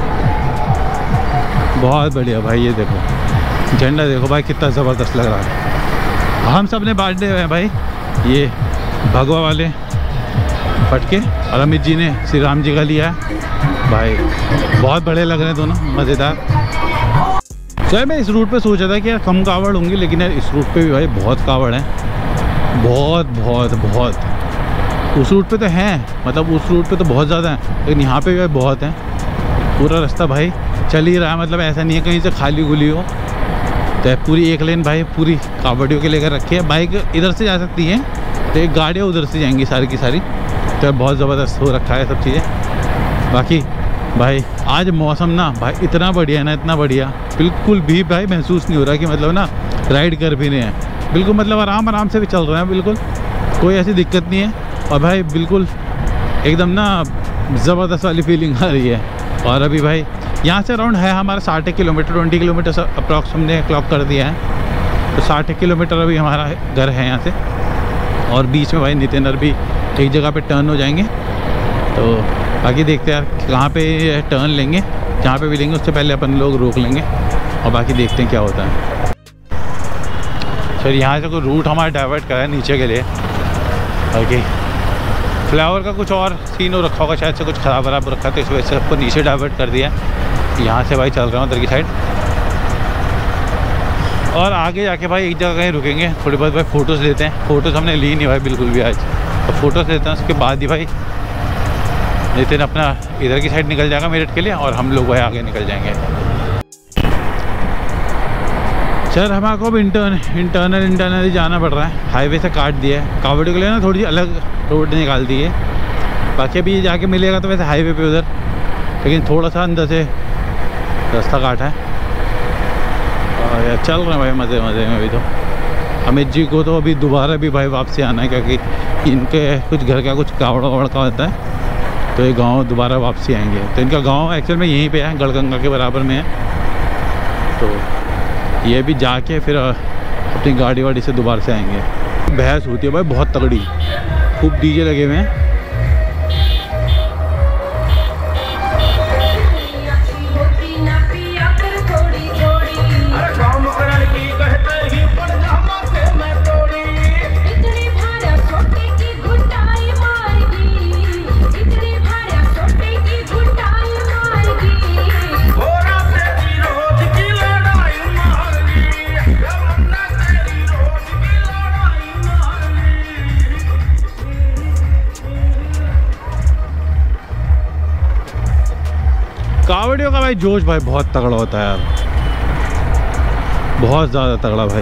C: बहुत बढ़िया भाई। ये देखो झंडा देखो भाई कितना ज़बरदस्त लग रहा है। हम सब ने बांटे हुए हैं भाई ये भगवा वाले पटके, और अमित जी ने श्री राम जी का लिया है भाई, बहुत बड़े लग रहे हैं दोनों, मज़ेदार। तो मैं इस रूट पे सोचा था कि यार कम कावड़ होंगी, लेकिन यार इस रूट पे भी भाई बहुत कावड़ हैं, बहुत बहुत बहुत। उस रूट पे तो हैं, मतलब उस रूट पे तो बहुत ज़्यादा हैं, लेकिन यहाँ पे भी भाई बहुत हैं। पूरा रास्ता भाई चल ही रहा है, मतलब ऐसा नहीं है कहीं से खाली गुली हो। तो पूरी एक लेन भाई पूरी कावड़ियों के लेकर रखी है, बाइक इधर से जा सकती है, तो एक गाड़ियाँ उधर से जाएंगी सारी की सारी। तो बहुत ज़बरदस्त हो रखा है सब चीज़ें। बाकी भाई आज मौसम ना भाई इतना बढ़िया है ना, इतना बढ़िया, बिल्कुल भी भाई महसूस नहीं हो रहा कि मतलब ना राइड कर भी रहे हैं, बिल्कुल मतलब आराम आराम से भी चल रहे हैं, बिल्कुल कोई ऐसी दिक्कत नहीं है। और भाई बिल्कुल एकदम ना ज़बरदस्त वाली फीलिंग आ रही है। और अभी भाई यहाँ से अराउंड है हमारा 60 किलोमीटर, 20 किलोमीटर अप्रॉक्स हमने क्लॉक कर दिया है। तो 60 किलोमीटर अभी हमारा घर है यहाँ से। और बीच में भाई नितिन भी एक जगह पे टर्न हो जाएंगे, तो बाकी देखते हैं यार कहाँ पे टर्न लेंगे जहाँ पे भी लेंगे उससे पहले अपन लोग रोक लेंगे और बाकी देखते हैं क्या होता है। सर यहाँ से कोई रूट हमारा डाइवर्ट करा है नीचे के लिए। ओके, फ्लावर का कुछ और सीन हो रखा होगा, शायद से कुछ ख़राब वराब रखा तो इस वजह से सबको नीचे डाइवर्ट कर दिया। यहाँ से भाई चल रहा हूँ उधर की साइड और आगे जाके भाई एक जगह कहीं रुकेंगे, थोड़ी बहुत भाई फ़ोटोज़ लेते हैं। फ़ोटोज़ हमने ली नहीं भाई बिल्कुल भी आज, तो फ़ोटोज़ लेते हैं उसके बाद ही भाई नितिन अपना इधर की साइड निकल जाएगा मेरठ के लिए और हम लोग भाई आगे निकल जाएंगे। सर हमारे को अब इंटरनली जाना पड़ रहा है, हाईवे से काट दिया है। कावड़ के लिए ना थोड़ी अलग रोड निकाल दी है, बाकी अभी जाके मिलेगा तो वैसे हाईवे पे उधर, लेकिन थोड़ा सा अंदर से रास्ता काटा है और यार चल रहे हैं भाई मज़े में। अभी तो अमित जी को तो अभी दोबारा भी भाई वापसी आना है, क्योंकि इनके कुछ घर का कुछ कावड़ वावड़ का होता है, तो ये गांव दोबारा वापसी आएंगे। तो इनका गांव एक्चुअल में यहीं पे है, गढ़गंगा के बराबर में है। तो ये भी जाके फिर अपनी गाड़ी वाड़ी से दोबारा से आएंगे। बहस होती है भाई बहुत तगड़ी, खूब डीजे लगे हुए हैं। कावड़ियों का भाई जोश भाई बहुत तगड़ा होता है यार, बहुत ज़्यादा तगड़ा भाई।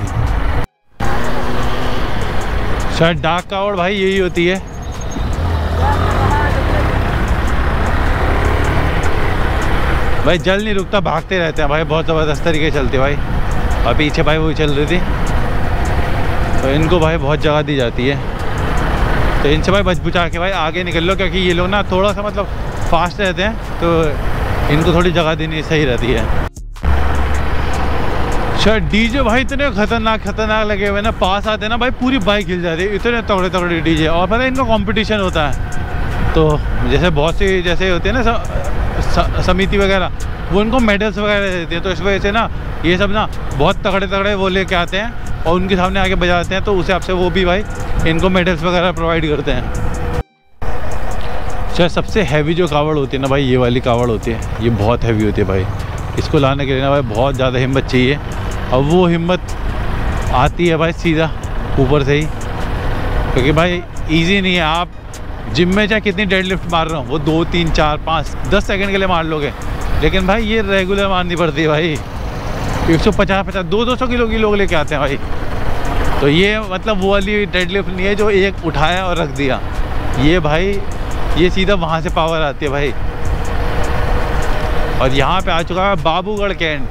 C: शायद डाक कावड़ भाई यही होती है। भाई जल नहीं रुकता, भागते रहते हैं भाई, बहुत ज़बरदस्त तरीके से चलते भाई। और पीछे भाई वही चल रही थी, तो इनको भाई बहुत जगह दी जाती है। तो इनसे भाई बच बुचा के भाई आगे निकल लो, क्योंकि ये लोग ना थोड़ा सा मतलब फास्ट रहते हैं, तो इनको थोड़ी जगह देनी सही रहती है। शायद डीजे भाई इतने खतरनाक लगे हुए ना, पास आते हैं ना भाई पूरी बाइक हिल जाती है, इतने तगड़े डीजे। और पता है इनका कंपटीशन होता है, तो जैसे बहुत सी जैसे होते हैं ना समिति वगैरह, वो उनको मेडल्स वगैरह देती हैं। तो इस वजह से ना ये सब ना बहुत तगड़े वो लेके आते हैं और उनके सामने आके बजाते हैं, तो उस हिसाब से वो भी भाई इनको मेडल्स वगैरह प्रोवाइड करते हैं। शायद सबसे हैवी जो कावड़ होती है ना भाई, ये वाली कावड़ होती है, ये बहुत हैवी होती है भाई। इसको लाने के लिए ना भाई बहुत ज़्यादा हिम्मत चाहिए, और वो हिम्मत आती है भाई सीधा ऊपर से ही, क्योंकि भाई इजी नहीं है। आप जिम में चाहे कितनी डेडलिफ्ट मार रहे हो, वो 2, 3, 4, 5, 10 सेकंड के लिए मार लोगे, लेकिन भाई ये रेगुलर मारनी पड़ती है भाई। 150, 200 किलो की लोग लेके आते हैं भाई। तो ये मतलब वो वाली डेडलिफ्ट नहीं है जो एक उठाया और रख दिया, ये भाई ये सीधा वहाँ से पावर आती है भाई। और यहाँ पे आ चुका है बाबूगढ़ कैंट।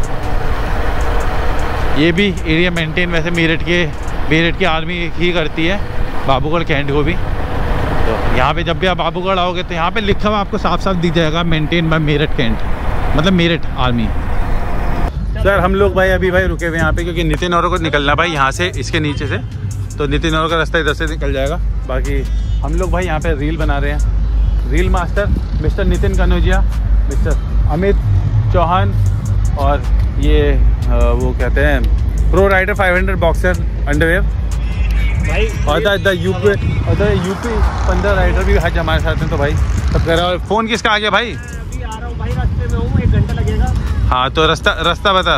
C: ये भी एरिया मेंटेन वैसे मेरठ की आर्मी ही करती है, बाबूगढ़ कैंट को भी। तो यहाँ पे जब भी आप बाबूगढ़ आओगे तो यहाँ पे लिखा हुआ आपको साफ साफ दिख जाएगा, मेंटेन बाय मेरठ कैंट, मतलब मेरठ आर्मी। सर हम लोग भाई अभी भाई रुके हुए यहाँ पे, क्योंकि नितिन और को निकलना भाई यहाँ से, इसके नीचे से, तो नितिन और का रास्ता इधर से निकल जाएगा। बाकी हम लोग भाई यहाँ पे रील बना रहे हैं, reel master mister Nitin Kanaujia, mister Amit Chauhan, और ये वो कहते हैं प्रो राइडर 500 बॉक्सर अंडरवेयर भाई, और यूपी 15 राइडर भी आज हमारे साथ हैं। तो भाई सब कर रहा है। फ़ोन किसका आ गया भाई?
D: अभी आ रहा हूँ भाई, रास्ते में हूँ, 1 घंटा लगेगा।
C: हाँ तो रास्ता बता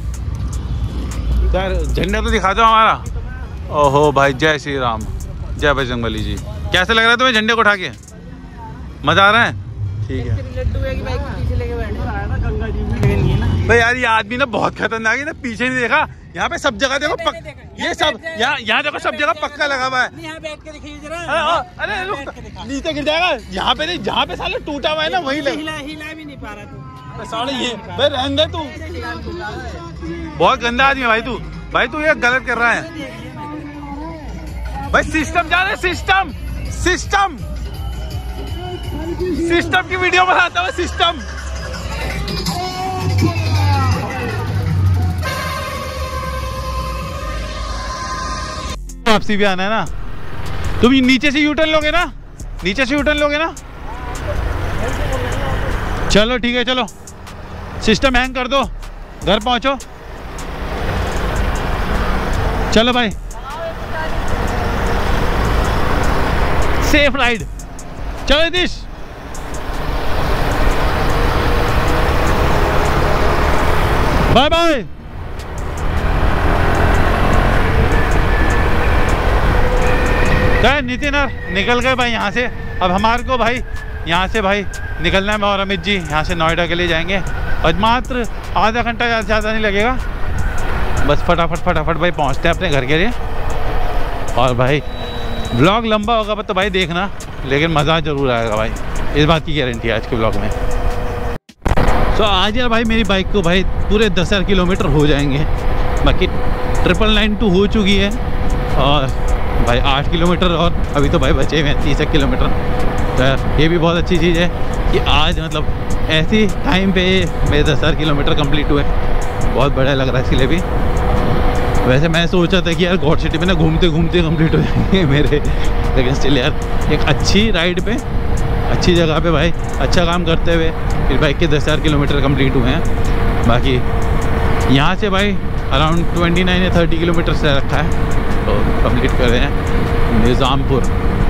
C: यार, झंडा तो दिखा दो हमारा। ओहो भाई, जय श्री राम, जय बजरंगबली जी। कैसे लग रहा है तुम्हें झंडे को उठा के? मज़ा आ रहा है? ठीक है भाई। यार ये आदमी ना बहुत खतरनाक है ना, पीछे नहीं देखा, यहाँ पे सब जगह देखो ये सब यहाँ देखो सब जगह पक्का लगा हुआ है। अरे नीचे गिर जाएगा, यहाँ पे नहीं, जहाँ पे साले टूटा हुआ है ना वही हिला भी नहीं पा रहा तू साले। ये भाई रहने दे तू, बहुत गंदा आदमी है भाई तू ये गलत कर रहा है भाई। सिस्टम जाने, सिस्टम की वीडियो बनाता हूँ, सिस्टम। वापसी भी आना है ना, तुम नीचे से यूटर्न लोगे ना, चलो ठीक है, चलो सिस्टम हैंग कर दो, घर पहुंचो। चलो भाई, सेफ राइड। चलो नीतीश, बाय बाय। नितिन निकल गए भाई यहाँ से। अब हमारे को भाई यहाँ से भाई निकलना है। मैं और अमित जी यहाँ से नोएडा के लिए जाएंगे और मात्र आधा घंटा ज़्यादा नहीं लगेगा। बस फटाफट भाई पहुँचते हैं अपने घर के लिए। और भाई ब्लॉग लंबा होगा तो भाई देखना, लेकिन मज़ा ज़रूर आएगा भाई, इस बात की गारंटी है आज के ब्लॉग में। तो आज यार भाई मेरी बाइक को भाई पूरे 10,000 किलोमीटर हो जाएंगे। बाकी 999 हो चुकी है और भाई 8 किलोमीटर और अभी तो भाई बचे हुए हैं 30 किलोमीटर। तो ये भी बहुत अच्छी चीज़ है कि आज मतलब ऐसी टाइम पे मेरे 10,000 किलोमीटर कंप्लीट हुए। बहुत बढ़िया लग रहा है इसके लिए भी। वैसे मैं सोचा था कि यार गॉड सिटी में ना घूमते घूमते कंप्लीट हो जाएंगे मेरे, लेकिन स्टिल यार एक अच्छी राइड पे, अच्छी जगह पे भाई अच्छा काम करते हुए फिर बाइक के 10,000 किलोमीटर कंप्लीट हुए हैं। बाकी यहाँ से भाई अराउंड 29 या 30 किलोमीटर से रखा है, तो कंप्लीट कर रहे हैं निज़ामपुर।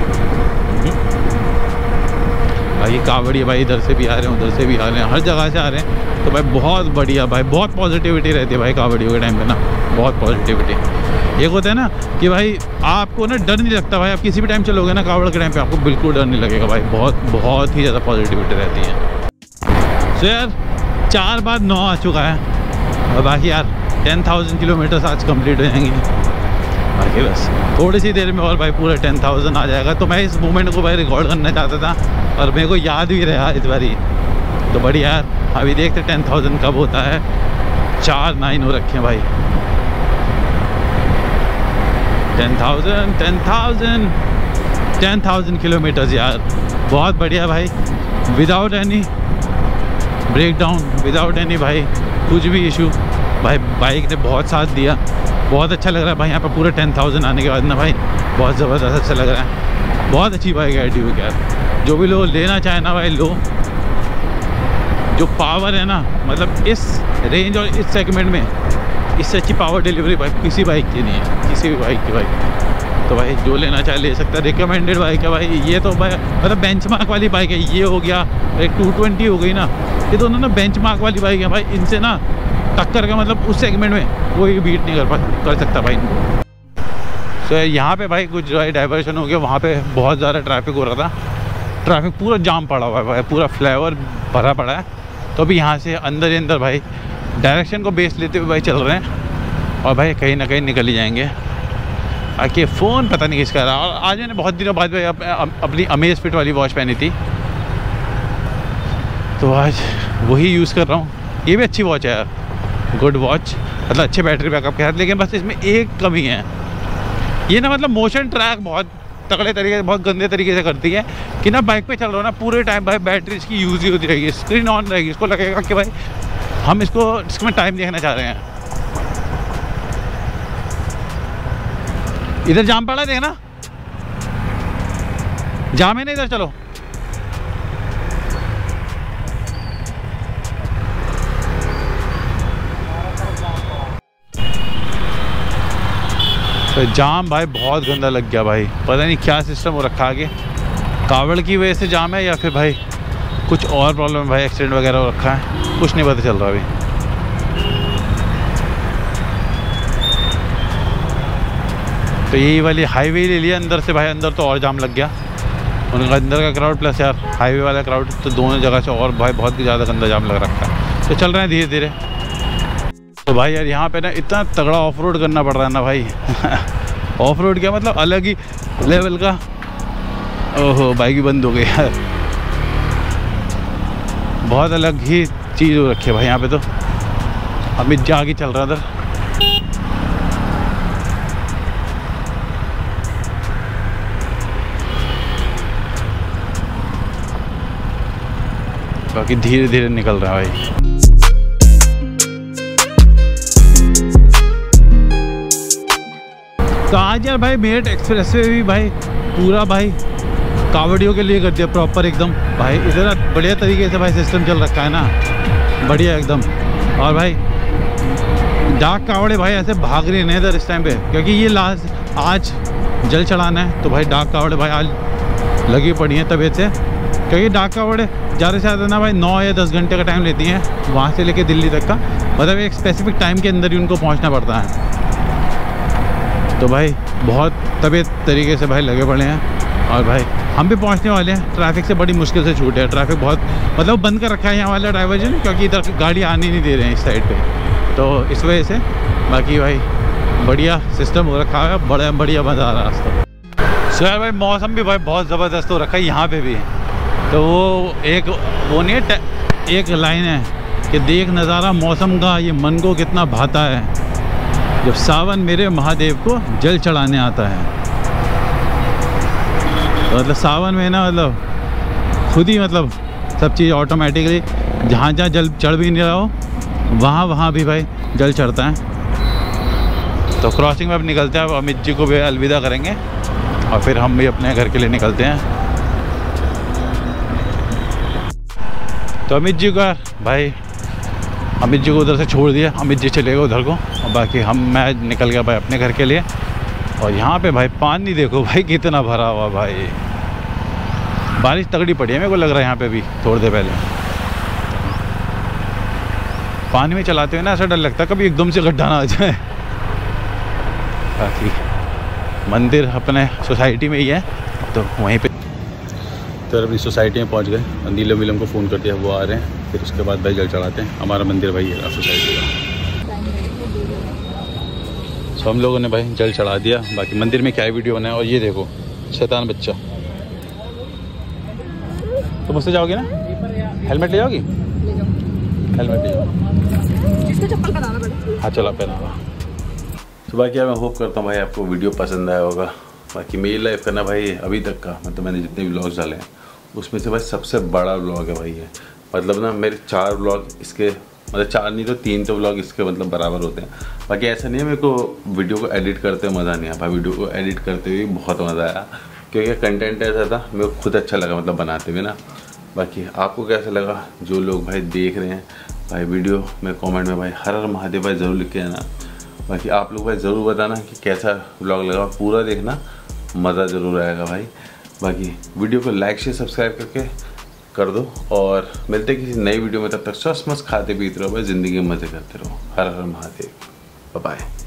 C: भाई कावड़िया भाई इधर से भी आ रहे हैं, उधर से भी आ रहे हैं, हर जगह से आ रहे हैं। तो भाई बहुत बढ़िया भाई, बहुत पॉजिटिविटी रहती है भाई कावड़ियों के टाइम पे ना, बहुत पॉजिटिविटी। एक होता है ना कि भाई आपको ना डर नहीं लगता भाई, आप किसी भी टाइम चलोगे ना कावड़ के टाइम पे आपको बिल्कुल डर नहीं लगेगा भाई, बहुत ही ज़्यादा पॉजिटिविटी रहती है। तो यार 4 बाद 9 आ चुका है और बाकी यार 10,000 किलोमीटर आज कंप्लीट हो जाएंगे। बाकी बस थोड़ी सी देर में और भाई पूरा 10,000 आ जाएगा। तो मैं इस मोमेंट को भाई रिकॉर्ड करना चाहता था और मेरे को याद भी रहा इस बारी। तो बढ़िया यार, अभी देखते 10,000 कब होता है। 4-9 हो रखे हैं भाई। 10,000 किलोमीटर्स यार, बहुत बढ़िया भाई। Without any break down, without any भाई कुछ भी इशू, भाई बाइक ने बहुत साथ दिया। बहुत अच्छा लग रहा है भाई यहाँ पे पूरे 10,000 आने के बाद ना भाई, बहुत ज़बरदस्त अच्छा लग रहा है। बहुत अच्छी बाइक है ड्यूक यार, जो भी लोग लेना चाहे ना भाई लो। जो पावर है ना, मतलब इस रेंज और इस सेगमेंट में इससे अच्छी पावर डिलीवरी भाई किसी बाइक की नहीं है, किसी भी बाइक की भाई। तो भाई जो लेना चाहे ले सकता है, रिकमेंडेड बाइक है भाई ये। तो भाई मतलब बेंचमार्क वाली बाइक है ये, हो गया एक 220 हो गई ना, ये दोनों ना बेंचमार्क वाली बाइक है भाई। इनसे ना टक्कर का मतलब उस सेगमेंट में कोई बीट नहीं कर सकता भाई इनको। तो यहाँ पे भाई कुछ जो है डाइवर्शन हो गया, वहाँ पे बहुत ज़्यादा ट्रैफिक हो रहा था। ट्रैफिक पूरा जाम पड़ा हुआ है भाई, पूरा फ्लाईओवर भरा पड़ा है। तो अभी यहाँ से अंदर ही अंदर भाई डायरेक्शन को बेस लेते हुए भाई चल रहे हैं और भाई कहीं ना कहीं निकल ही जाएंगे। आके फ़ोन पता नहीं किसका रहा। और आज मैंने बहुत दिनों बाद भाई अपनी अमेज़ फिट वाली वॉच पहनी थी, तो आज वही यूज़ कर रहा हूँ। ये भी अच्छी वॉच है यार, गुड वॉच, मतलब अच्छे बैटरी बैकअप के साथ। लेकिन बस इसमें एक कमी है, ये ना मतलब मोशन ट्रैक बहुत तगड़े तरीके से, बहुत गंदे तरीके से करती है कि ना बाइक पे चल रहा हो ना पूरे टाइम भाई बैटरी इसकी यूज़ ही होती रहेगी, स्क्रीन ऑन रहेगी। इसको लगेगा कि भाई हम इसमें टाइम देखना चाह रहे हैं। इधर जाम पड़ा है देखना, जाम है ना इधर, चलो। तो जाम भाई बहुत गंदा लग गया भाई, पता नहीं क्या सिस्टम हो रखा आगे, कावड़ की वजह से जाम है या फिर भाई कुछ और प्रॉब्लम है भाई, एक्सीडेंट वगैरह हो रखा है, कुछ नहीं पता चल रहा अभी। तो यही वाली हाईवे ले लिया अंदर से भाई, अंदर तो और जाम लग गया। उनका अंदर का क्राउड प्लस यार हाईवे वाला क्राउड, तो दोनों जगह से और भाई बहुत ज़्यादा गंदा जाम लग रखा है। तो चल रहे हैं धीरे धीरे। तो भाई यार यहाँ पे ना इतना तगड़ा ऑफ रोड करना पड़ रहा है ना भाई ऑफ रोड क्या मतलब अलग ही लेवल का। ओहो बाइक भी बंद हो गई यार, बहुत अलग ही चीज़ हो रखी है भाई यहाँ पे। तो अमित जी आगे चल रहा है उधर। बाकी धीरे धीरे निकल रहा है भाई। तो आज यार भाई मेरठ एक्सप्रेस वे भी भाई पूरा भाई कावड़ियों के लिए कर दिया प्रॉपर एकदम भाई। इधर बढ़िया तरीके से भाई सिस्टम चल रखा है ना, बढ़िया एकदम। और भाई डाक कावड़े भाई ऐसे भाग रहे हैं इधर इस टाइम पे, क्योंकि ये लास्ट आज जल चढ़ाना है। तो भाई डाक कावड़े भाई आज लगी पड़ी हैं तबीयत से, क्योंकि डाक कावड़े ज़्यादा से ज़्यादा ना भाई 9 या 10 घंटे का टाइम लेती हैं वहाँ से लेके दिल्ली तक का, मतलब एक स्पेसिफिक टाइम के अंदर ही उनको पहुँचना पड़ता है। तो भाई बहुत तबीयत तरीके से भाई लगे पड़े हैं। और भाई हम भी पहुंचने वाले हैं, ट्रैफिक से बड़ी मुश्किल से छूटे हैं। ट्रैफिक बहुत मतलब बंद कर रखा है यहाँ वाला डाइवर्जन, क्योंकि इधर गाड़ी आने नहीं दे रहे हैं इस साइड पे, तो इस वजह से। बाकी भाई बढ़िया सिस्टम हो रखा है, बड़ा बढ़िया मज़ा आ रहा है रास्ता। सो यार भाई मौसम भी भाई बहुत ज़बरदस्त हो रखा है यहाँ पे भी। तो वो नहीं है, एक लाइन है कि देख नज़ारा मौसम का ये मन को कितना भाता है, जब सावन मेरे महादेव को जल चढ़ाने आता है। तो मतलब सावन में ना मतलब खुद ही मतलब सब चीज़ ऑटोमेटिकली जहाँ जहाँ जल चढ़ भी नहीं रहा हो वहाँ भी भाई जल चढ़ता है। तो क्रॉसिंग में अब निकलते हैं, अब अमित जी को भी अलविदा करेंगे और फिर हम भी अपने घर के लिए निकलते हैं। तो अमित जी का भाई अमित जी को उधर से छोड़ दिया, अमित जी चले गए उधर को, और बाकी मैं निकल गया भाई अपने घर के लिए। और यहाँ पे भाई पानी देखो भाई कितना भरा हुआ भाई, बारिश तगड़ी पड़ी है मेरे को लग रहा है यहाँ पे भी थोड़ी देर पहले। पानी में चलाते हुए ना ऐसा डर लगता है कभी एकदम से गड्ढा ना आ जाए। बाकी मंदिर अपने सोसाइटी में ही है, तो वहीं पे तो अभी सोसाइटी में पहुंच गए, नीलम विलम को फ़ोन कर दिया, वो आ रहे हैं, फिर उसके बाद भाई जल चढ़ाते हैं। हमारा मंदिर भाई है सोसाइटी का। सो हम लोगों ने भाई जल चढ़ा दिया, बाकी मंदिर में क्या वीडियो बनाया। और ये देखो शैतान बच्चा, तो मुझसे जाओगे ना, हेलमेट ले जाओगी? हेलमेट ले जाओ,
E: चप्पल पहनाना पड़ेगा।
C: हाँ चलो पहना।
A: तो बाकी यार मैं होप करता हूँ भाई आपको वीडियो पसंद आया होगा। बाकी मेरी लाइफ का ना भाई अभी तक का मतलब मैंने जितने भी व्लॉग्स डाले हैं उसमें से भाई सबसे बड़ा व्लॉग है भाई ये। मतलब ना मेरे 4 व्लॉग इसके मतलब 4 नहीं तो 3 तो व्लॉग इसके मतलब बराबर होते हैं। बाकी ऐसा नहीं है मेरे को वीडियो को एडिट करते हुए मज़ा नहीं आया भाई, वीडियो को एडिट करते हुए बहुत मज़ा आया, क्योंकि कंटेंट ऐसा था मेरे को खुद अच्छा लगा मतलब बनाते हुए ना। बाकी आपको कैसा लगा, जो लोग भाई देख रहे हैं भाई वीडियो में कमेंट में भाई हर हर महादेव भाई ज़रूर लिख के आना। बाकी आप लोग भाई ज़रूर बताना कि कैसा व्लॉग लगा, पूरा देखना, मज़ा ज़रूर आएगा भाई। बाकी वीडियो को लाइक शेयर सब्सक्राइब करके कर दो, और मिलते किसी नई वीडियो में। तब तक स्वस्थ मस्त खाते पीते रहो भाई, ज़िंदगी में मज़े करते रहो। हर हर महादेव, बाय बाय।